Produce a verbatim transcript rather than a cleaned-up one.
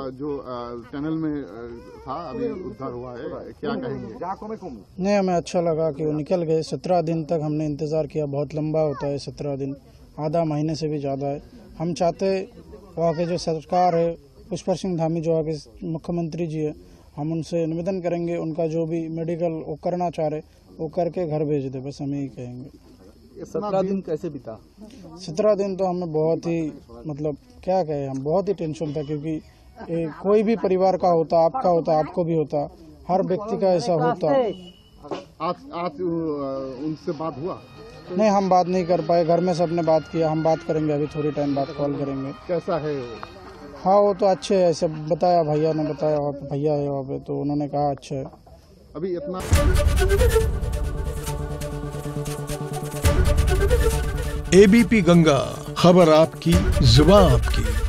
जो टनल में था अभी उद्धार हुआ है, क्या कहेंगे? नहीं, हमें अच्छा लगा कि वो निकल गए। सत्रह दिन तक हमने इंतज़ार किया, बहुत लंबा होता है सत्रह दिन, आधा महीने से भी ज़्यादा है। हम चाहते वहाँ के जो सरकार है, पुष्पर सिंह धामी जो वहाँ के मुख्यमंत्री जी है, हम उनसे निवेदन करेंगे उनका जो भी मेडिकल वो करना चाह रहे वो करके घर भेज दे, बस हम यही कहेंगे। सत्रह दिन कैसे बीता? सत्रह दिन तो हमें बहुत ही मतलब क्या कहें, हम बहुत ही टेंशन था, क्योंकि ए, कोई भी परिवार का होता, आपका होता, आपको भी होता, हर व्यक्ति का ऐसा होता। आज आज उनसे बात हुआ? नहीं, हम बात नहीं कर पाए, घर में सबने बात किया, हम बात करेंगे अभी थोड़ी टाइम बाद, कॉल करेंगे। कैसा है वो? हाँ, वो तो अच्छे है, सब बताया, भैया ने बताया, वहाँ पे भैया है वहाँ पे, तो उन्होंने कहा अच्छा है। अभी इतना एबीपी गंगा, खबर आपकी, जुबान आपकी।